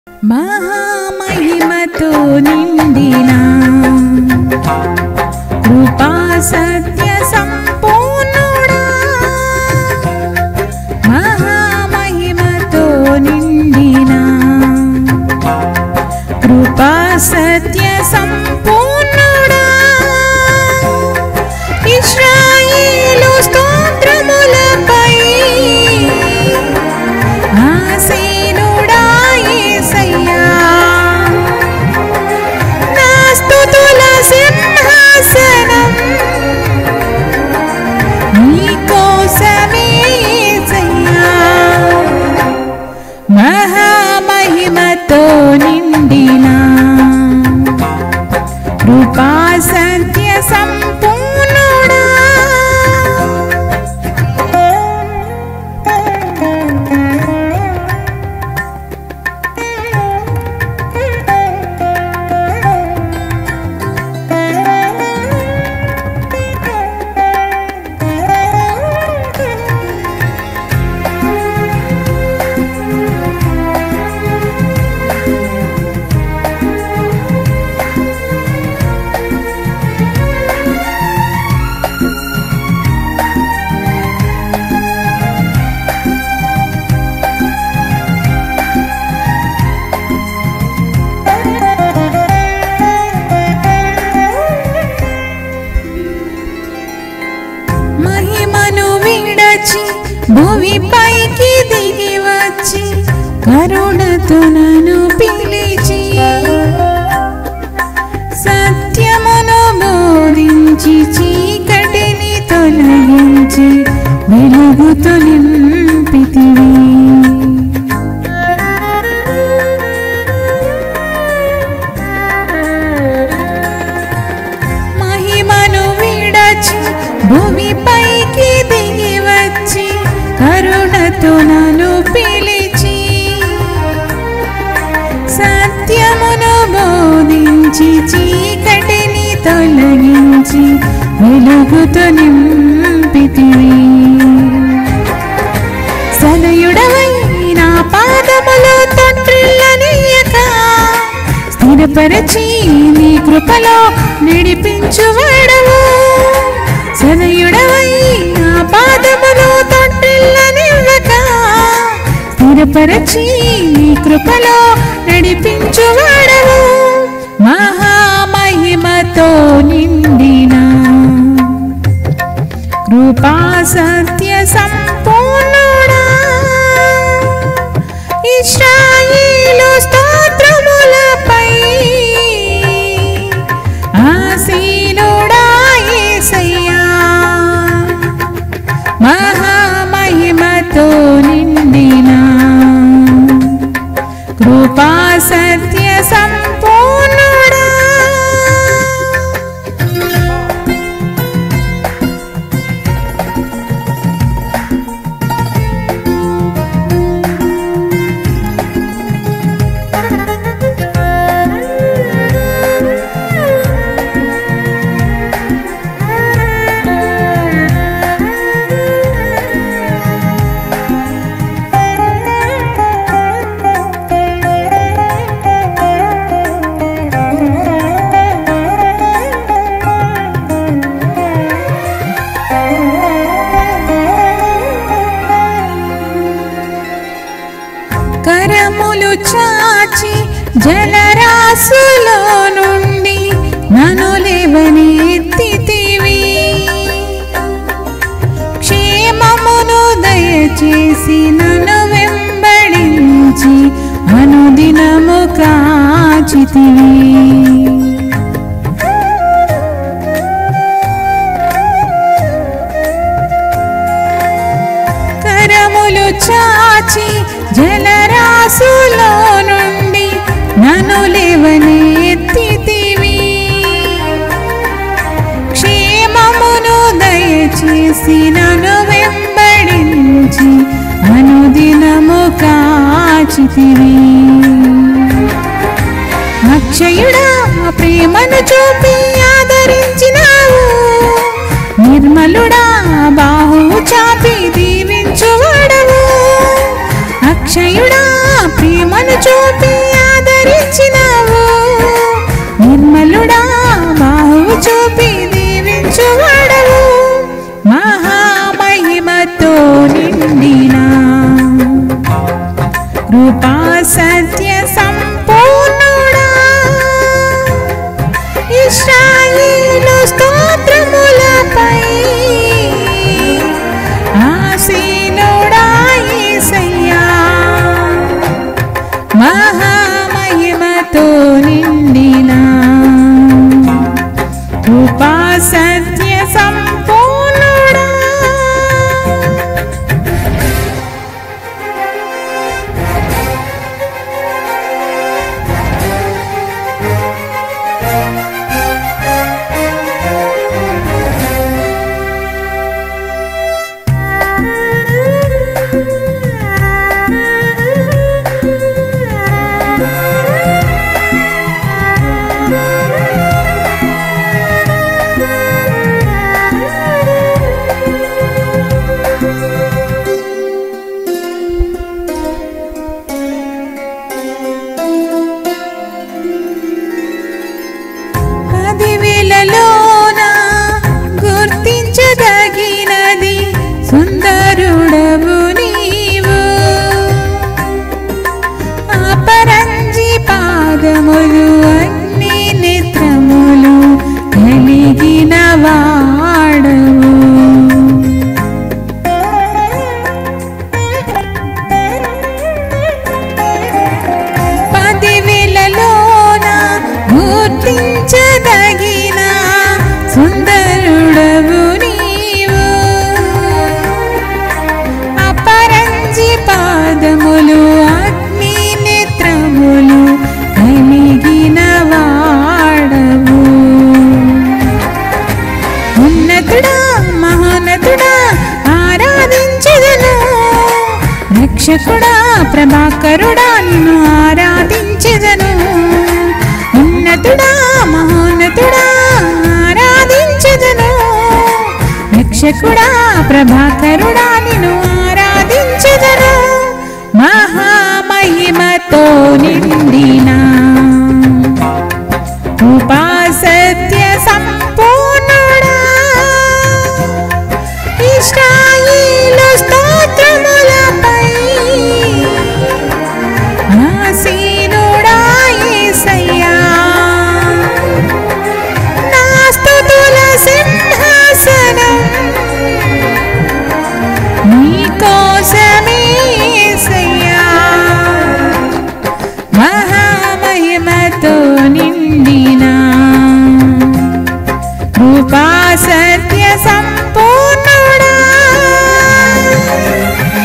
महामहिमतो निंडिना कृपा सत्य संपूर्णुडा महामहिमतो निंडिना कृपा सत्य संपूर्णुडा इस्राएलु स्तोत्रमुलपै महामहिमतो निंडिना कृपा सत्य संपूर्णुडा భూమి పైకి దిగి వచ్చి కరుణతో నన్ను పిలిచి సత్యమును బోధించి చీకటిని తొలగించి వెలుగుతో నింపితివి మహిమను విడచి భూమి పైకి దిగి వచ్చి కరుణతో నన్ను పిలిచి సత్యమును బోధించి చీకటిని తొలగించి వెలుగుతో నింపితివి సదయుడవై నా పాదములో తొట్టిల్లనీయక స్థిరపరచి నీ కృపలో నడిపించువాడవు సదయుడవై నా పాదములో తొట్టిల్లనివ్వక స్థిరపరచి నీ కృపలో నడిపించువాడవు మహామహిమతో నిండినా కృపా సత్య సంపూర్ణుడా ఇశ్రాయేలు స్తోత్రములపై ఆసీనుడా యేసయ్యా మహామహిమతో నిండినా కృపా సత్య సంపూర్ణుడా కరములు చాచి జలరాశులో నుండి నన్ను లేవనెత్తితివి క్షేమమును దయచేసి నన్ను వెంబడించి అనుదినము కాచితివి కరములు చాచి జలరాశులో నుండి నన్ను లేవనెత్తితివి క్షేమమును దయచేసి నన్ను వెంబడించి అనుదినము కాచితివి అక్షయుడా ప్రేమను చూపి ఆదరించినావు నిర్మలుడా బాహువు చాపి దీవించువాడవు అక్షయుడా ప్రేమను చూపి పాదములు అగ్ని నేత్రములు కలిగిన వాడవు. పదివేలలోన గుర్తించదగిన సుందరుడవు నీవు. అపరంజి పాదములు అగ్ని నేత్రములు కలిగిన వాడవు. ఉన్నతుడా మహోన్నతుడా ఆరాధించెదను. రక్షకుడా ప్రభాకరుడా నిన్ను ఆరాధించెదను. ఉన్నతుడా మహోన్నతుడా ఆరాధించెదను. రక్షకుడా ప్రభాకరుడా నిన్ను ఆరాధించెదను. మహామహిమతో నిండిన కృపా సత్య సంపూర్ణుడా ఇశ్రాయేలు స్తోత్రములపై ఆసీనుడా యేసయ్యా. నా స్తుతుల సింహాసనం నీకోసమే యేసయ్యా. మహామహిమతో నిండిన కృపా సత్య